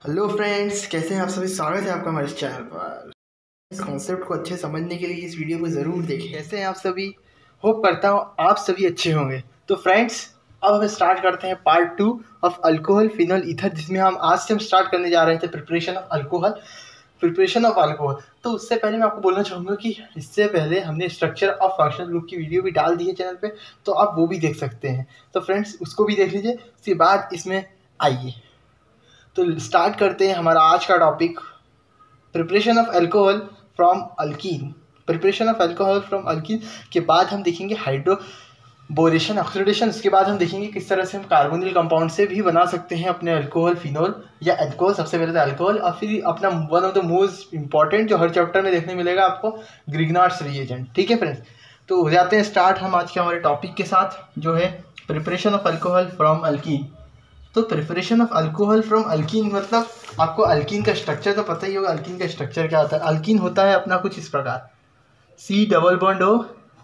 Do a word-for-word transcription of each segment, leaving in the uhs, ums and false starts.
Hello friends, कैसे हैं आप सभी। स्वागत है आपका हमारे चैनल पर। इस कॉन्सेप्ट को अच्छे समझने के लिए इस वीडियो को ज़रूर देखें। कैसे हैं आप सभी। होप करता हूँ आप सभी अच्छे होंगे। तो फ्रेंड्स, अब हम स्टार्ट करते हैं part two of alcohol phenol ether, जिसमें हम आज से हम स्टार्ट करने जा रहे थे preparation of alcohol preparation of alcohol. तो उससे पहले मैं आपको बोलना चाहूँगा कि इससे पहले हमने स्ट्रक्चर ऑफ फंक्शनल ग्रुप की वीडियो भी डाल दी है चैनल पे, तो आप वो भी देख सकते हैं। तो फ्रेंड्स, उसको भी देख लीजिए। उसके बाद इसमें आइए तो स्टार्ट करते हैं हमारा आज का topic, preparation of alcohol from alkene. Preparation of alcohol from alkene के बाद हम देखेंगे हाइड्रोबोरेशन ऑक्सीडेशन। उसके बाद हम देखेंगे किस तरह से हम कार्बोनिल कंपाउंड से भी बना सकते हैं अपने अल्कोहल फिनोल या अल्कोहल। सबसे पहले तो अल्कोहल, और फिर अपना one of the most important जो हर चैप्टर में देखने मिलेगा आपको, ग्रिग्नार्ड्स रिएजेंट। ठीक है फ्रेंड्स, तो हो जाते हैं स्टार्ट हम आज के हमारे टॉपिक के साथ, जो है preparation of alcohol from alkene. तो preparation of alcohol from alkene मतलब आपको अल्कीन का स्ट्रक्चर तो पता ही होगा। अल्कीन का स्ट्रक्चर क्या होता है। अल्कीन होता है अपना कुछ इस प्रकार, सी डबल बॉन्ड ओ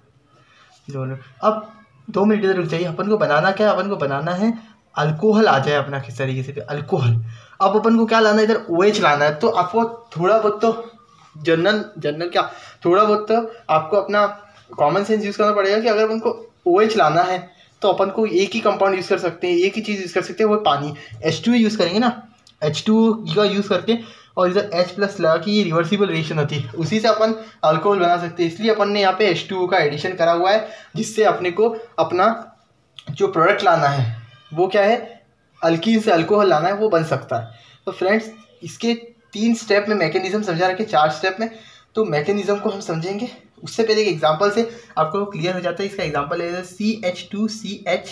दोनों। अब दो मिनट इधर रुक जाइए। अपन को बनाना क्या है, अपन को बनाना है अल्कोहल आ जाए अपना किस तरीके से अल्कोहल। अब अपन को क्या लाना है, इधर ओ एच लाना है। तो आपको थोड़ा बहुत तो जनरल जनरल क्या थोड़ा बहुत तो आपको अपना कॉमन सेंस यूज़ करना पड़ेगा कि अगर अपन को ओ एच लाना है तो अपन को एक ही कंपाउंड यूज़ कर सकते हैं, एक ही चीज़ यूज़ कर सकते हैं, वो पानी एच टू यूज़ करेंगे ना। एच टू का यूज़ करके और इधर H प्लस लगा कि ये रिवर्सिबल रिएक्शन होती है, उसी से अपन अल्कोहल बना सकते हैं। इसलिए अपन ने यहाँ पे एच टू का एडिशन करा हुआ है, जिससे अपने को अपना जो प्रोडक्ट लाना है वो क्या है, अल्कीन से अल्कोहल लाना है, वो बन सकता है। तो फ्रेंड्स, इसके तीन स्टेप में मैकेनिज्म समझा रखे, चार स्टेप में। तो मैकेनिज्म को हम समझेंगे। उससे पहले एक एग्जांपल से आपको क्लियर हो जाता है। इसका एग्जांपल है C H two C H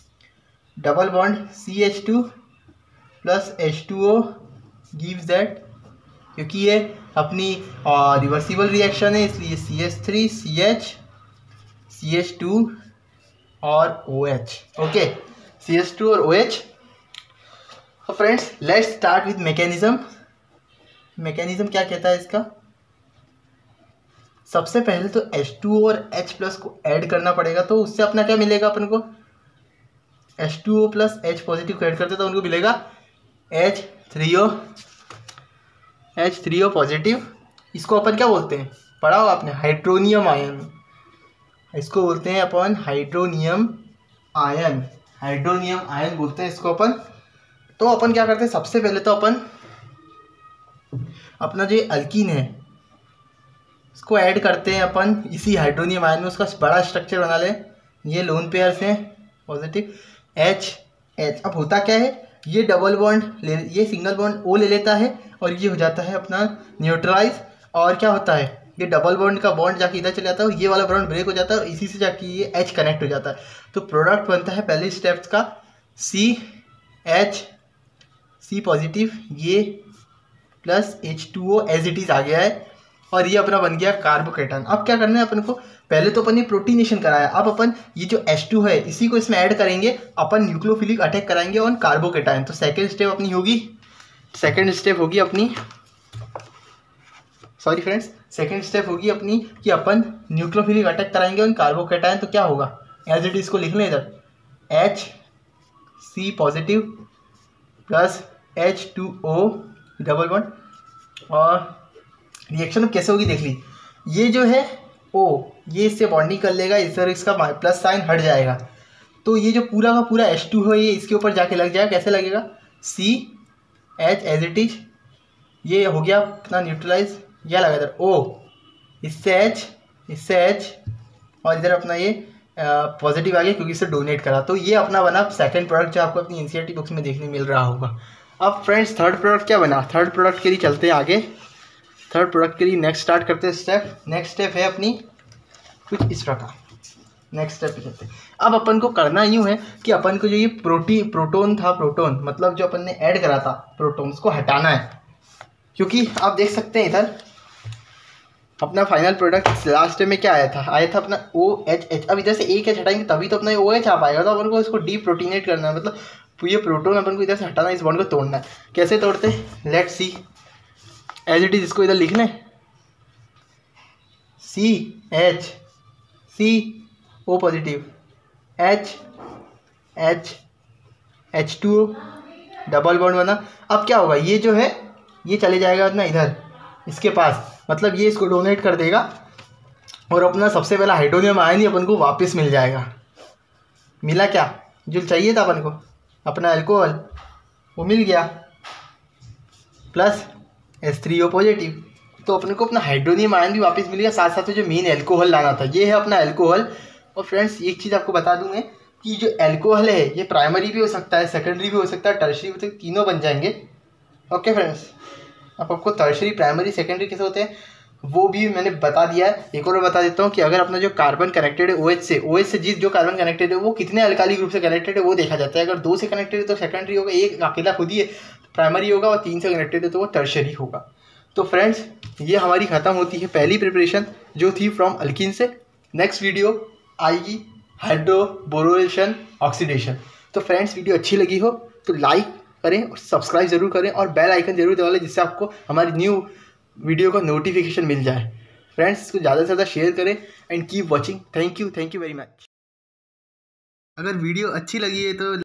double bond C H two plus H two O gives that, क्योंकि ये अपनी रिवर्सिबल रिएक्शन है इसलिए C H three C H C H two और O H. Okay, C H two और O H. तो friends, let's start with mechanism. Mechanism क्या कहता है इसका। सबसे पहले तो एच टू और H प्लस को ऐड करना पड़ेगा। तो उससे अपना क्या मिलेगा, अपन को H two O plus H positive को ऐड करते तो उनको मिलेगा H three O H three O positive. इसको अपन क्या बोलते हैं, पढ़ा हो आपने, हाइड्रोनियम आयन। इसको बोलते हैं अपन हाइड्रोनियम आयन हाइड्रोनियम आयन बोलते हैं इसको अपन। तो अपन क्या करते हैं, सबसे पहले तो अपन अपना जो अल्कीन है इसको ऐड करते हैं अपन इसी हाइड्रोनियम आयन में। उसका बड़ा स्ट्रक्चर बना लें। ये लोन पेयर्स हैं पॉजिटिव एच एच। अब होता क्या है, ये डबल बॉन्ड ले ये सिंगल बॉन्ड ओ ले लेता है और ये हो जाता है अपना न्यूट्रलाइज। और क्या होता है, ये डबल बॉन्ड का बॉन्ड जाके इधर चले जाता है और ये वाला बॉन्ड ब्रेक हो जाता है और इसी से जाके ये एच कनेक्ट हो जाता है। तो प्रोडक्ट बनता है पहले स्टेप्स का सी एच सी पॉजिटिव ये plus H two O as it is आ गया है और ये अपना बन गया कार्बोकेटायन। अब क्या करना है अपन को, पहले तो अपन ने प्रोटीनेशन कराया। अब अपन ये जो एच टू है इसी को इसमें ऐड करेंगे, अपन न्यूक्लियोफिलिक अटैक कराएंगे ऑन कार्बोकेटायन। तो सेकंड स्टेप अपनी होगी सेकंड स्टेप होगी अपनी सॉरी फ्रेंड्स सेकंड स्टेप होगी अपनी कि अपन न्यूक्लियोफिलिक अटैक कराएंगे ऑन कार्बोकेटायन। तो क्या होगा, एज इट इज को लिख लें इधर, H C positive plus H two O double bond. और रिएक्शन कैसे होगी देख ली, ये जो है ओ ये इससे बॉन्डिंग कर लेगा, इस तरह इसका प्लस साइन हट जाएगा। तो ये जो पूरा का पूरा एच टू है ये इसके ऊपर जाके लग जाएगा। कैसे लगेगा, C H as it is, ये हो गया अपना न्यूट्रलाइज। यह लगा इधर ओ, इससे एच इससे एच और इधर अपना ये पॉजिटिव आ गया क्योंकि इससे डोनेट करा। तो ये अपना बना सेकंड प्रोडक्ट जो आपको अपनी एनसीईआरटी बुक्स में देखने मिल रहा होगा। अब फ्रेंड्स, थर्ड प्रोडक्ट क्या बना। थर्ड प्रोडक्ट के लिए चलते हैं आगे। थर्ड प्रोडक्ट के लिए नेक्स्ट स्टार्ट करते हैं स्टेप। नेक्स्ट स्टेप है अपनी कुछ इस प्रकार। नेक्स्ट स्टेप पे चलते हैं। अब अपन को करना यूँ है कि अपन को जो ये प्रोटी प्रोटोन था, प्रोटोन मतलब जो अपन ने ऐड करा था प्रोटोन, उसको हटाना है। क्योंकि आप देख सकते हैं इधर अपना फाइनल प्रोडक्ट लास्ट में क्या आया था, आया था अपना ओ एच एच। अब इधर से एक एच हटाएंगे तभी तो अपना ओ एच आ पाएगा। तो अपन को इसको डी प्रोटीनेट करना है, मतलब ये प्रोटोन अपन को इधर से हटाना है, इस बॉन्ड को तोड़ना है। कैसे तोड़ते हैं, let C as it is, इसको इधर लिख लें C H C O positive H H H two O double bond बना। अब क्या होगा, ये जो है ये चले जाएगा अपना इधर इसके पास, मतलब ये इसको डोनेट कर देगा और अपना सबसे पहला हाइड्रोनियम आयन ही अपन को वापस मिल जाएगा। मिला क्या जो चाहिए था अपन को, अपना अल्कोहल वो मिल गया, plus S three O positive. तो अपने को अपना हाइड्रोनियम आयन भी वापस मिल गया, साथ साथ जो मेन एल्कोहल लाना था ये है अपना एल्कोहल। और फ्रेंड्स एक चीज़ आपको बता दूंगे कि जो एल्कोहल है ये प्राइमरी भी हो सकता है, सेकेंडरी भी हो सकता है, टर्शरी भी हो सकता है, तीनों बन जाएंगे। ओके फ्रेंड्स, अब आपको टर्शरी, प्राइमरी, सेकेंडरी कैसे होते हैं वो भी मैंने बता दिया है। एक और बता देता हूँ कि अगर अपना जो कार्बन कनेक्टेड है OH से, OH से जिस जो कार्बन कनेक्टेड है वो कितने अल्काली ग्रुप से कनेक्टेड है वो देखा जाता है। अगर दो से कनेक्टेड है तो सेकेंडरी होगा, एक अकेला खुद ही है प्राइमरी होगा, और तीन से कनेक्टेड है तो वो टर्शरी होगा। तो फ्रेंड्स ये हमारी ख़त्म होती है पहली प्रिपरेशन जो थी फ्रॉम अल्किन से। नेक्स्ट वीडियो आएगी हाइड्रोबोरेशन ऑक्सीडेशन। तो फ्रेंड्स वीडियो अच्छी लगी हो तो लाइक करें और सब्सक्राइब जरूर करें और बेल आइकन जरूर दबा लें जिससे आपको हमारी न्यू वीडियो का नोटिफिकेशन मिल जाए। फ्रेंड्स इसको ज़्यादा से ज़्यादा शेयर करें and keep watching. Thank you thank you very much. अगर वीडियो अच्छी लगी है तो